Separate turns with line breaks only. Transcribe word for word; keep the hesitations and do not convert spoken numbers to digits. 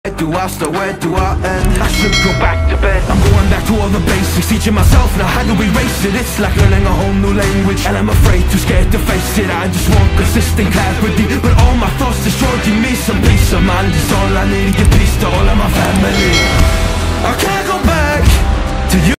Where do I start, where do I end? I should go back to bed. I'm going back to all the basics, teaching myself now how to erase it. It's like learning a whole new language, and I'm afraid, too scared to face it. I just want consistent clarity, but all my thoughts destroy. Give me some peace of mind, it's all I need to give peace to all of my family. I can't go back to you.